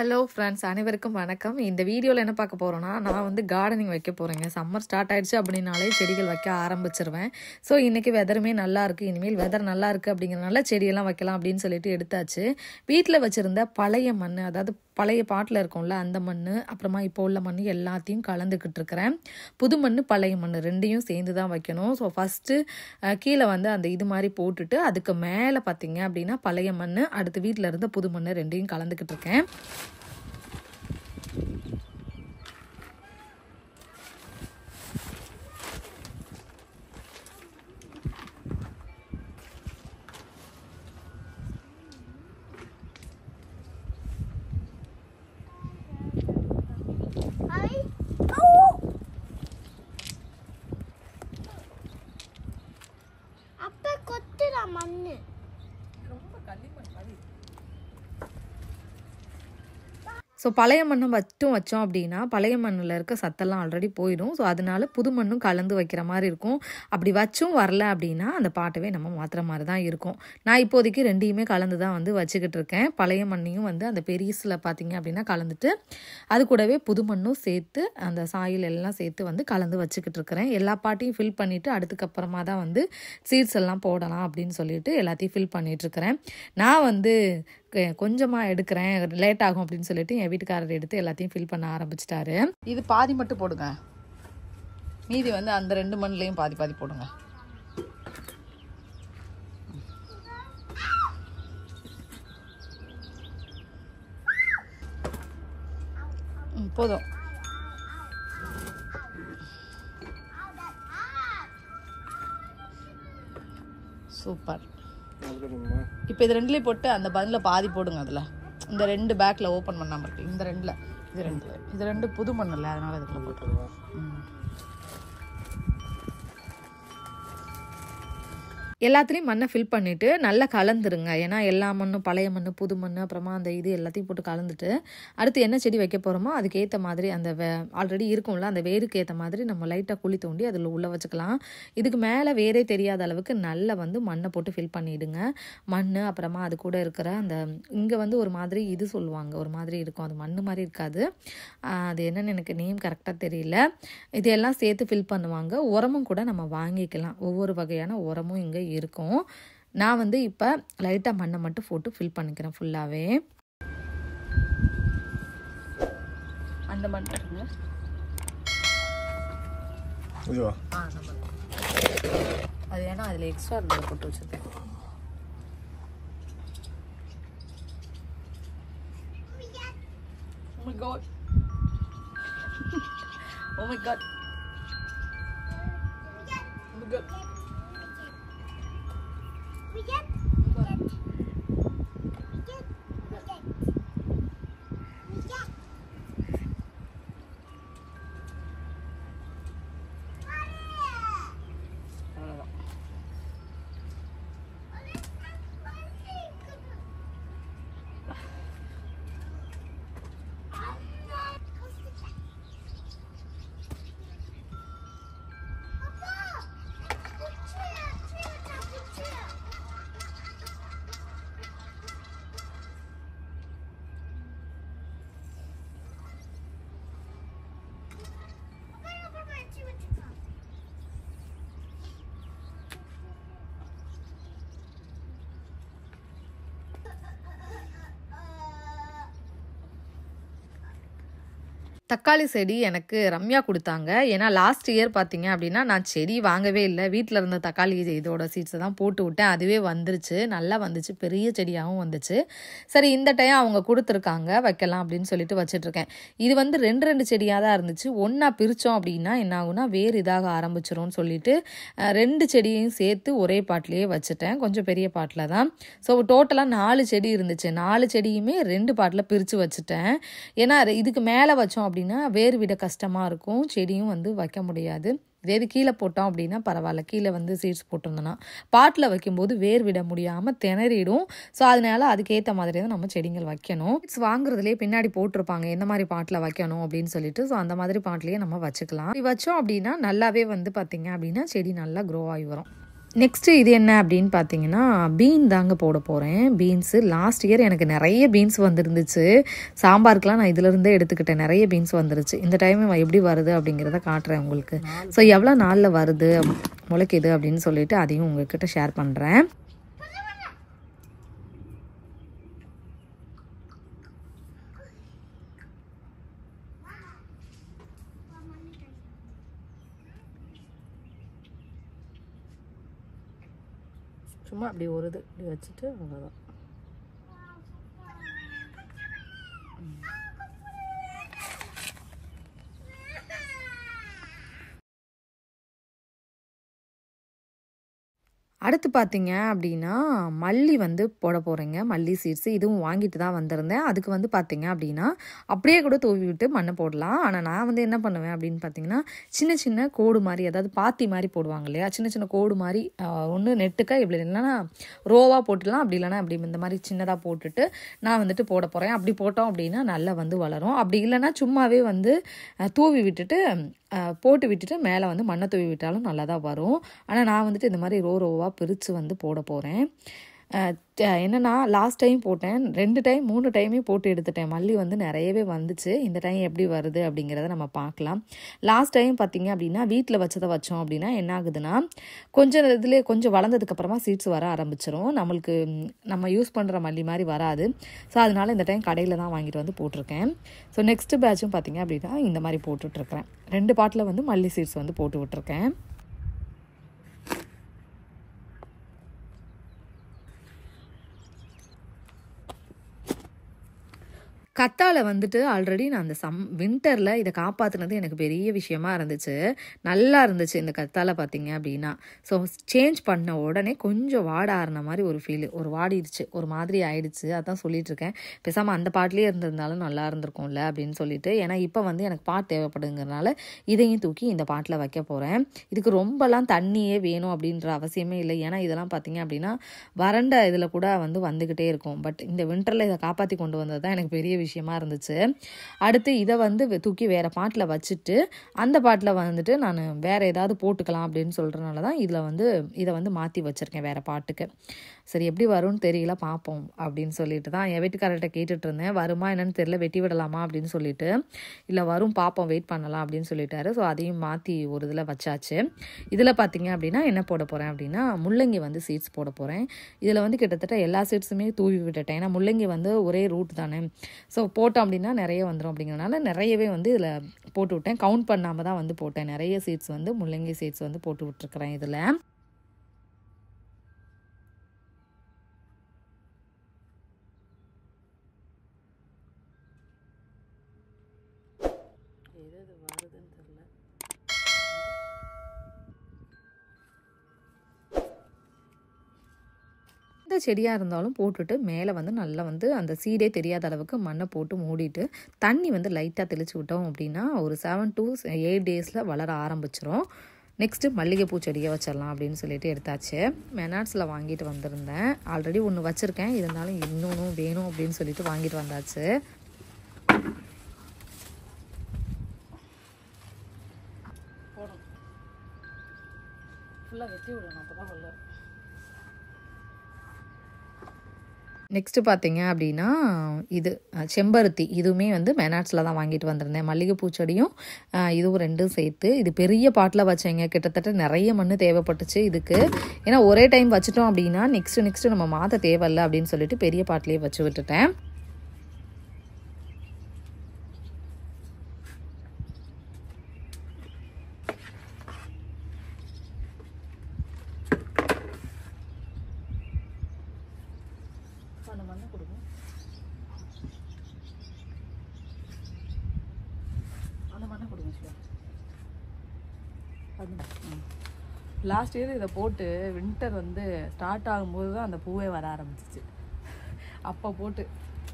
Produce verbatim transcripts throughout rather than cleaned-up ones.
Hello friends, அனைவருக்கும் வணக்கம். இந்த வீடியோவில் என்ன பார்க்க போகிறோன்னா, நான் வந்து கார்டனிங் வைக்க போகிறேங்க. சம்மர் ஸ்டார்ட் ஆகிடுச்சு அப்படின்னாலே செடிகள் வைக்க ஆரம்பிச்சிருவேன். ஸோ இன்றைக்கி வெதருமே நல்லா இருக்குது. இனிமேல் வெதர் நல்லா இருக்குது அப்படிங்கிறனால செடியெல்லாம் வைக்கலாம் அப்படின்னு சொல்லிட்டு எடுத்தாச்சு. வீட்டில் வச்சுருந்த பழைய மண், அதாவது பழைய பாட்டில் இருக்கும்ல அந்த மண், அப்புறமா இப்போ உள்ள மண் எல்லாத்தையும் கலந்துக்கிட்டு இருக்கிறேன். புது மண் பழைய மண் ரெண்டையும் சேர்ந்து தான் வைக்கணும். ஸோ ஃபஸ்ட்டு கீழே வந்து அந்த இது மாதிரி போட்டுட்டு அதுக்கு மேலே பார்த்தீங்க அப்படின்னா பழைய மண், அடுத்து வீட்டில் இருந்த புது மண் ரெண்டையும் கலந்துக்கிட்டு இருக்கேன். மண்ணு ரொம்ப களிமண் மாதிரி. ஸோ பழைய மண்ணை மட்டும் வச்சோம் அப்படின்னா பழைய மண்ணில் இருக்க சத்தெல்லாம் ஆல்ரெடி போயிடும். ஸோ அதனால புது மண்ணும் கலந்து வைக்கிற மாதிரி இருக்கும். அப்படி வச்சும் வரல அப்படின்னா அந்த பாட்டவே நம்ம மாற்றுற மாதிரி தான் இருக்கும். நான் இப்போதைக்கு ரெண்டையுமே கலந்து தான் வந்து வச்சுக்கிட்டு இருக்கேன். பழைய மண்ணையும் வந்து அந்த பெரியஸில் பார்த்தீங்க அப்படின்னா கலந்துட்டு அது கூடவே புது மண்ணும் சேர்த்து அந்த சாயில் எல்லாம் சேர்த்து வந்து கலந்து வச்சுக்கிட்டு இருக்கிறேன். எல்லா பாட்டையும் ஃபில் பண்ணிவிட்டு அதுக்கப்புறமா தான் வந்து சீட்ஸ் எல்லாம் போடலாம் அப்படின்னு சொல்லிட்டு எல்லாத்தையும் ஃபில் பண்ணிகிட்ருக்கிறேன். நான் வந்து கொஞ்சமாக எடுக்கிறேன், லேட் ஆகும் அப்படின்னு சொல்லிட்டு என் வீட்டுக்காரர் எடுத்து எல்லாத்தையும் ஃபில் பண்ண ஆரம்பிச்சிட்டாரு. இது பாதி மட்டும் போடுங்க, மீதி வந்து அந்த ரெண்டு மண்ணிலையும் பாதி பாதி போடுங்க. போதும். சூப்பர். இப்போ இது ரெண்டுலேயும் போட்டு அந்த பதில் பாதி போடுங்க. அதில் இந்த ரெண்டு பேக்கில் ஓப்பன் பண்ணாமல் இருக்கு. இந்த ரெண்டில் இது ரெண்டு இது ரெண்டு புது மண் இல்லை, அதனால் இதுக்குள்ள போட்டுருவோம். ம் எல்லாத்துலேயும் மண்ணை ஃபில் பண்ணிவிட்டு நல்லா கலந்துருங்க. ஏன்னா எல்லா மண்ணும் பழைய மண் புது மண் அப்புறமா அந்த இது எல்லாத்தையும் போட்டு கலந்துட்டு அடுத்து என்ன செடி வைக்க போகிறோமோ அதுக்கேற்ற மாதிரி அந்த வே ஆல்ரெடி இருக்கும்ல அந்த வேருக்கு ஏற்ற மாதிரி நம்ம லைட்டாக குழி தோண்டி அதில் உள்ளே வச்சுக்கலாம். இதுக்கு மேலே வேரே தெரியாத அளவுக்கு நல்லா வந்து மண்ணை போட்டு ஃபில் பண்ணிவிடுங்க. மண் அப்புறமா அது கூட இருக்கிற அந்த இங்கே வந்து ஒரு மாதிரி இது சொல்லுவாங்க, ஒரு மாதிரி இருக்கும், அது மண் மாதிரி இருக்காது, அது என்னென்னு எனக்கு நேம் கரெக்டாக தெரியல. இதெல்லாம் சேர்த்து ஃபில் பண்ணுவாங்க. உரமும் கூட நம்ம வாங்கிக்கலாம். ஒவ்வொரு வகையான உரமும் இங்கே இருக்கும். நான் வந்து இப்போ லைட்டாக மண்ணை மட்டும் போட்டு ஃபில் பண்ணிக்கிறேன் ஃபுல்லாகவே. அந்த மண் அது ஏன்னா அதில் எக்ஸ்ட்ரா இருந்ததை போட்டு வச்சுருக்கேன். Oh my god. Oh my god. Oh my god. We get, we get, we get, we get, we get. தக்காளி செடி எனக்கு ரம்யா கொடுத்தாங்க. ஏன்னா லாஸ்ட் இயர் பார்த்தீங்க அப்படின்னா நான் செடி வாங்கவே இல்லை, வீட்டில் இருந்த தக்காளி இதோட சீட்ஸை தான் போட்டு விட்டேன். அதுவே வந்துருச்சு, நல்லா வந்துச்சு, பெரிய செடியாகவும் வந்துச்சு. சரி இந்த டைம் அவங்க கொடுத்துருக்காங்க வைக்கலாம் அப்படின்னு சொல்லிட்டு வச்சிட்ருக்கேன். இது வந்து ரெண்டு ரெண்டு செடியாக தான் இருந்துச்சு. ஒன்றா பிரித்தோம் அப்படின்னா என்ன ஆகுனா வேறு இதாக ஆரம்பிச்சிரும்னு சொல்லிட்டு ரெண்டு செடியையும் சேர்த்து ஒரே பாட்டிலேயே வச்சுட்டேன். கொஞ்சம் பெரிய பாட்டில் தான். ஸோ டோட்டலாக நாலு செடி இருந்துச்சு. நாலு செடியுமே ரெண்டு பாட்டில் பிரித்து வச்சுட்டேன். ஏன்னா இதுக்கு மேலே வச்சோம் அப்படின்னா வேர் விட கஷ்டமாக இருக்கும், செடியும் வந்து வைக்க முடியாது. இதே இது கீழே போட்டோம் அப்படின்னா பரவாயில்ல, கீழே வந்து சீட்ஸ் போட்டிருந்தோன்னா பாட்டில் வைக்கும்போது வேர் விட முடியாமல் திணறிடும். ஸோ அதனால அதுக்கேற்ற மாதிரி தான் நம்ம செடிகள் வைக்கணும். சீட்ஸ் வாங்குறதுலேயே பின்னாடி போட்டிருப்பாங்க என்ன மாதிரி பாட்டில் வைக்கணும் அப்படின்னு சொல்லிட்டு. ஸோ அந்த மாதிரி பாட்டிலேயே நம்ம வச்சுக்கலாம். வச்சோம் அப்படின்னா நல்லாவே வந்து பார்த்தீங்க அப்படின்னா செடி நல்லா க்ரோ ஆகி வரும். நெக்ஸ்ட்டு இது என்ன அப்படின்னு பார்த்தீங்கன்னா பீன் தாங்க போட போகிறேன். பீன்ஸு லாஸ்ட் இயர் எனக்கு நிறைய பீன்ஸ் வந்துருந்துச்சு. சாம்பாருக்கெலாம் நான் இதிலேருந்தே எடுத்துக்கிட்டேன். நிறைய பீன்ஸ் வந்துருச்சு. இந்த டைம் எப்படி வருது அப்படிங்கிறத காட்டுறேன் உங்களுக்கு. ஸோ எவ்வளோ நாளில் வருது முளைக்குது அப்படின்னு சொல்லிட்டு அதையும் உங்கள்கிட்ட ஷேர் பண்ணுறேன். சும்மா அப்படி ஒரு இது இப்படி வச்சுட்டு அவ்வளோதான். அடுத்து பார்த்தீங்க அப்படின்னா மல்லி வந்து போட போகிறேங்க. மல்லி சீட்ஸு இதுவும் வாங்கிட்டு தான் வந்திருந்தேன். அதுக்கு வந்து பார்த்தீங்க அப்படின்னா அப்படியே கூட தூவி விட்டு மண்ணை போடலாம். ஆனால் நான் வந்து என்ன பண்ணுவேன் அப்படின்னு பார்த்தீங்கன்னா சின்ன சின்ன கோடு மாதிரி, அதாவது பாத்தி மாதிரி போடுவாங்க இல்லையா, சின்ன சின்ன கோடு மாதிரி ஒன்று நெட்டுக்கா இப்படி இல்லைன்னா ரோவாக போட்டுடலாம். அப்படி இல்லைனா அப்படி இந்த மாதிரி சின்னதாக போட்டுட்டு நான் வந்துட்டு போட போகிறேன். அப்படி போட்டோம் அப்படின்னா நல்லா வந்து வளரும். அப்படி இல்லைன்னா சும்மாவே வந்து தூவி விட்டுட்டு போட்டு விட்டுட்டு மேலே வந்து மண்ணை தூவி விட்டாலும் நல்லா தான் வரும். ஆனால் நான் வந்துட்டு இந்த மாதிரி ரோ ரோவாக பிரித்து வந்து போட போகிறேன். என்னென்னா லாஸ்ட் டைம் போட்டேன், ரெண்டு டைம் மூணு டைமே போட்டு எடுத்துட்டேன். மல்லி வந்து நிறையவே வந்துச்சு. இந்த டைம் எப்படி வருது அப்படிங்கிறத நம்ம பார்க்கலாம். லாஸ்ட் டைம் பார்த்திங்க அப்படின்னா வீட்டில் வச்சதை வச்சோம் அப்படின்னா என்ன ஆகுதுன்னா கொஞ்சம் இதுலேயே கொஞ்சம் வளர்ந்ததுக்கப்புறமா சீட்ஸ் வர ஆரம்பிச்சிரும். நம்மளுக்கு நம்ம யூஸ் பண்ணுற மல்லி மாதிரி வராது. ஸோ அதனால் இந்த டைம் கடையில் தான் வாங்கிட்டு வந்து போட்டிருக்கேன். ஸோ நெக்ஸ்ட்டு பேட்சும் பார்த்திங்க அப்படின்னா இந்த மாதிரி போட்டுட்ருக்கிறேன். ரெண்டு பாட்டில் வந்து மல்லி சீட்ஸ் வந்து போட்டு விட்டுருக்கேன். கத்தாழை வந்துட்டு ஆல்ரெடி நான் அந்த சம் வின்டரில் இதை காப்பாற்றுனது எனக்கு பெரிய விஷயமா இருந்துச்சு. நல்லா இருந்துச்சு இந்த கத்தாழை பார்த்திங்க அப்படின்னா. ஸோ சேஞ்ச் பண்ண உடனே கொஞ்சம் வாட ஆறின மாதிரி ஒரு ஃபீல், ஒரு வாடிடுச்சு, ஒரு மாதிரி ஆயிடுச்சு. அதான் சொல்லிகிட்ருக்கேன், பேசாமல் அந்த பாட்டிலே இருந்திருந்தாலும் நல்லா இருந்திருக்கும்ல அப்படின்னு சொல்லிட்டு. ஏன்னா இப்போ வந்து எனக்கு பாட் தேவைப்படுங்கிறனால இதையும் தூக்கி இந்த பாட்டில் வைக்க போகிறேன். இதுக்கு ரொம்பலாம் தண்ணியே வேணும் அப்படின்ற அவசியமே இல்லை. ஏன்னா இதெல்லாம் பார்த்திங்க அப்படின்னா வறண்ட இதில் கூட வந்து வந்துக்கிட்டே இருக்கும். பட் இந்த வின்டரில் இதை காப்பாற்றி கொண்டு வந்தது தான் எனக்கு பெரிய விஷயமா இருந்துச்சு. அடுத்து இதை வந்து தூக்கி வேற பாட்டில் வச்சுட்டு அந்த பாட்டில் வந்துட்டு நான் வேற ஏதாவது போட்டுக்கலாம் அப்படின்னு சொல்றதுனால தான் இதில் வந்து இதை வந்து மாற்றி வச்சிருக்கேன் வேற பாட்டுக்கு. சரி எப்படி வரும்னு தெரியல, பார்ப்போம் அப்படின்னு சொல்லிட்டு தான் என் வீட்டுக்காரர்கிட்ட கேட்டுட்டு இருந்தேன். வருமா என்னன்னு தெரியல, வெட்டி விடலாமா அப்படின்னு சொல்லிட்டு. இல்லை வரும் பார்ப்போம், வெயிட் பண்ணலாம் அப்படின்னு சொல்லிட்டாரு. ஸோ அதையும் மாற்றி ஒரு இதில் வச்சாச்சு. இதில் பார்த்தீங்க அப்படின்னா என்ன போட போகிறேன் அப்படின்னா முள்ளங்கி வந்து சீட்ஸ் போட போகிறேன். இதில் வந்து கிட்டத்தட்ட எல்லா சீட்ஸுமே தூவி விட்டுட்டேன். ஏன்னா முள்ளங்கி வந்து ஒரே ரூட் தானே. ஸோ போட்டோம் அப்படின்னா நிறைய வந்துடும் அப்படிங்கிறனால நிறையவே வந்து இதில் போட்டு விட்டேன். கவுண்ட் பண்ணாமல் தான் வந்து போட்டேன். நிறைய சீட்ஸ் வந்து முள்ளங்கி சீட்ஸ் வந்து போட்டு விட்டுருக்குறேன் இதில். எந்த செடியாக இருந்தாலும் போட்டுட்டு மேலே வந்து நல்லா வந்து அந்த சீடே தெரியாத அளவுக்கு மண்ணை போட்டு மூடிட்டு தண்ணி வந்து லைட்டாக தெளித்து விட்டோம் அப்படின்னா ஒரு செவன் டு எயிட் டேஸில் வளர ஆரம்பிச்சிரும். நெக்ஸ்ட்டு மல்லிகைப்பூ செடியை வச்சிடலாம் அப்படின்னு சொல்லிட்டு எடுத்தாச்சு. மெனாட்ஸில் வாங்கிட்டு வந்திருந்தேன். ஆல்ரெடி ஒன்று வச்சுருக்கேன், இருந்தாலும் இன்னொன்று வேணும் அப்படின்னு சொல்லிட்டு வாங்கிட்டு வந்தாச்சு. ஃபுல்லாக வெட்டி விடணும், அப்போ தான் உள்ள. நெக்ஸ்ட்டு பார்த்தீங்க அப்படின்னா இது செம்பருத்தி, இதுவுமே வந்து மெனாட்ஸில் தான் வாங்கிட்டு வந்திருந்தேன். மல்லிகைப்பூ செடியும் இதுவும் ரெண்டும் சேர்த்து. இது பெரிய பாட்டில் வச்சேங்க, கிட்டத்தட்ட நிறைய மண் தேவைப்பட்டுச்சு இதுக்கு. ஏன்னா ஒரே டைம் வச்சுட்டோம் அப்படின்னா நெக்ஸ்ட்டு நெக்ஸ்ட்டு நம்ம மாற்ற தேவையில்லை அப்படின்னு சொல்லிட்டு பெரிய பாட்டிலே வச்சு விட்டுட்டேன். லாஸ்ட் இயர் இதை போட்டு வின்டர் வந்து ஸ்டார்ட் ஆகும்போது தான் அந்த பூவே வர ஆரம்பிச்சிச்சு. அப்போ போட்டு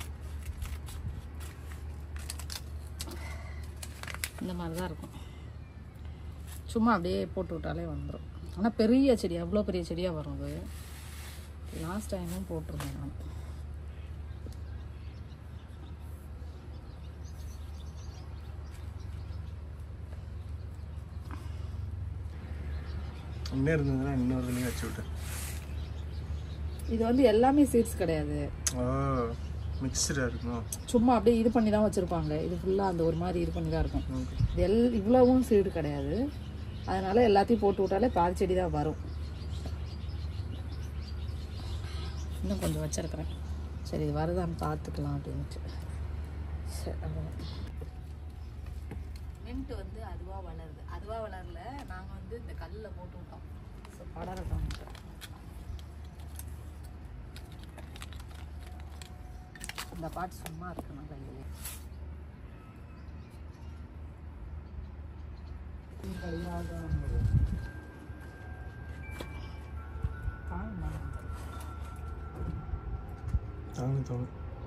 இந்த மாதிரி தான் இருக்கும். சும்மா அப்படியே போட்டு விட்டாலே வந்துடும். ஆனால் பெரிய செடி, அவ்வளோ பெரிய செடியாக வரும் அது. லாஸ்ட் டைமும் போட்டிருந்தேன் நான். இன்னும் இருந்ததுன்னா இன்னொரு இதுலேயும் வச்சு விட்டேன். இது வந்து எல்லாமே சீட்ஸ் கிடையாது. ஓ மிக்சடாக இருக்கும். சும்மா அப்படியே இது பண்ணி தான் வச்சுருப்பாங்க. இது ஃபுல்லாக அந்த ஒரு மாதிரி இது பண்ணி தான் இருக்கும். இது எல் இவ்வளவும் சீடு கிடையாது. அதனால் எல்லாத்தையும் போட்டு விட்டாலே பாதி செடி தான் வரும். இன்னும் கொஞ்சம் வச்சுருக்கிறேன். சரி இது வருதான்னு பார்த்துக்கலாம் அப்படின்ட்டு. சரி அவ்வளோதான். மின்ட்டு வந்து அதுவாக வளருது. அதுவாக வளரல, நாங்கள் வந்து இந்த கல்லில் போட்டு விட்டோம். ஸோ படரட்டும். இந்த பாட்டு சும்மா இருக்கணும் கையிலே. தாங்க தாங்க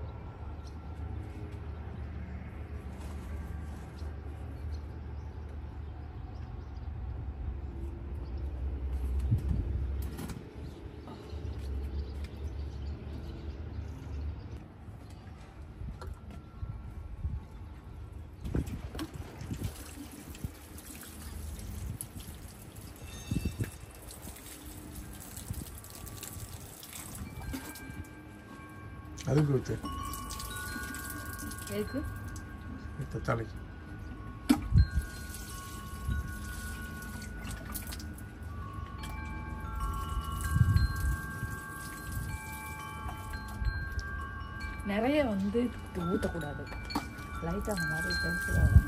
அதுக்கு ஊற்று. எதுக்கு? தக்காளிக்கு. நிறைய வந்து ஊற்றக்கூடாது. லைட்டாக அந்த மாதிரி பெருசாக வரணும்.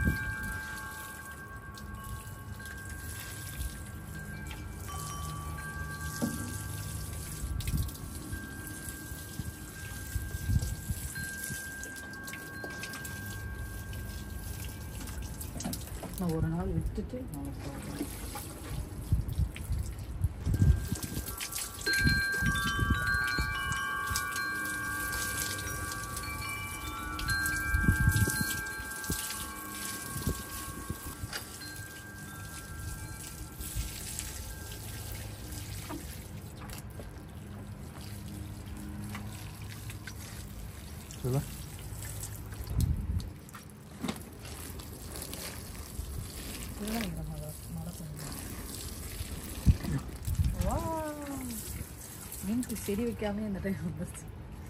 நான் ஒரு நாள் விட்டுட்டு நான் போகிறேன். மீனுக்கு செடி வைக்காம இந்த டைம் வந்துருச்சு.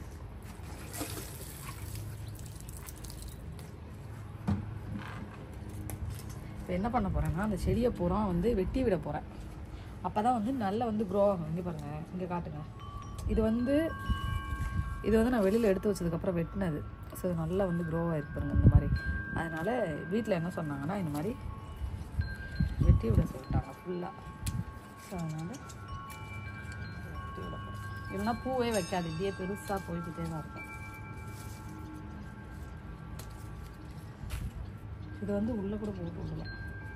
இப்போ என்ன பண்ண போகிறேன்னா அந்த செடியை பூரா வந்து வெட்டி விட போகிறேன். அப்போ தான் வந்து நல்லா வந்து க்ரோ ஆகும். இங்கே பாருங்கள், இங்கே காட்டுங்க. இது வந்து இது வந்து நான் வெளியில் எடுத்து வச்சதுக்கப்புறம் வெட்டினது. ஸோ இது நல்லா வந்து க்ரோ ஆகிருக்கு பாருங்கள் இந்த மாதிரி. அதனால் வீட்டில் என்ன சொன்னாங்கன்னா இந்த மாதிரி வெட்டி விட சொல்லிட்டாங்க ஃபுல்லாக. ஸோ அதனால் வெட்டி விட போகிறேன். இல்லைன்னா பூவே வைக்காது, இப்படியே பெருசாக போய்கிட்டே தான் இருக்கும். இது வந்து உள்ளே கூட போட்டு விடலாம்.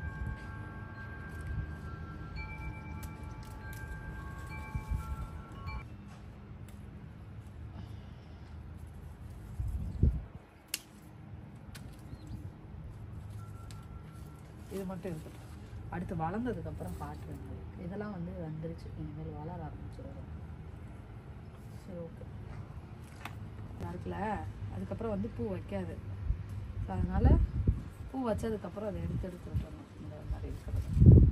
இது மட்டும் இருக்கட்டும். அடுத்து வளர்ந்ததுக்கப்புறம் காட்டுறேன். இதெல்லாம் வந்து வந்துருச்சு, இனிமேல் வளர ஆரம்பிச்சிடும். சரி ஓகே. இருக்குல்ல, அதுக்கப்புறம் வந்து பூ வைக்காது. ஸோ அதனால் பூ வச்சதுக்கப்புறம் அதை எடுத்து எடுத்து விட்டுறணும். இந்த மாதிரி இருக்கிறது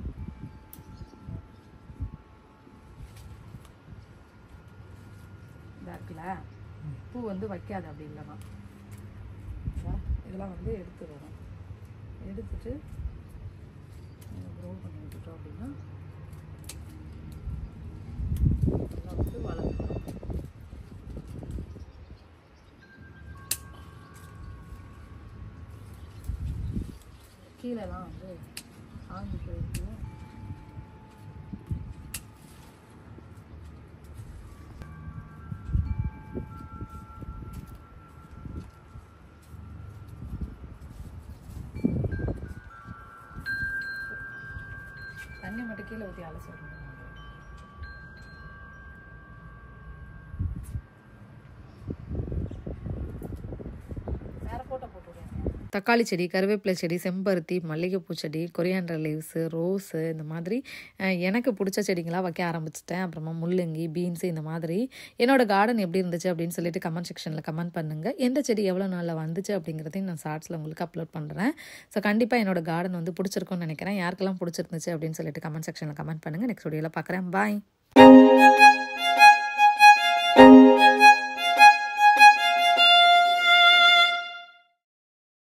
இதாக இருக்குல்ல, பூ வந்து வைக்காது. அப்படி இல்லைன்னா இதெல்லாம் வந்து எடுத்துடணும். எடுத்துட்டு க்ரோ பண்ணி விட்டுட்டோம் அப்படின்னா இதெல்லாம் வந்து வளர்ந்துடும். கீழெல்லாம் வந்து ஆங்கி போயிருக்கு. தண்ணி மட்டும் கீழே ஊற்றி அலசி விடணும். தக்காளி செடி, கருவேப்பிலை செடி, செம்பருத்தி, மல்லிகைப்பூ செடி, கொரியாண்டர் லீவ்ஸு, ரோஸு இந்த மாதிரி எனக்கு பிடிச்ச செடிங்களாக வைக்க ஆரம்பிச்சிட்டேன். அப்புறமா முள்ளங்கி, பீன்ஸு இந்த மாதிரி என்னோடய கார்டன் எப்படி இருந்துச்சு அப்படின்னு சொல்லிட்டு கமெண்ட் செக்ஷனில் கமெண்ட் பண்ணுங்கள். எந்த செடி எவ்வளோ நாளில் வந்துச்சு அப்படிங்கிறதையும் நான் ஷார்ட்ஸில் உங்களுக்கு அப்லோட் பண்ணுறேன். ஸோ கண்டிப்பாக என்னோடய கார்டன் வந்து பிடிச்சிருக்குன்னு நினைக்கிறேன். யாருக்கெல்லாம் பிடிச்சிருந்துச்சு அப்படின்னு சொல்லிட்டு கமெண்ட் செக்ஷனில் கமெண்ட் பண்ணுங்கள். நெக்ஸ்ட் வீடியோவில் பார்க்குறேன். பாய்.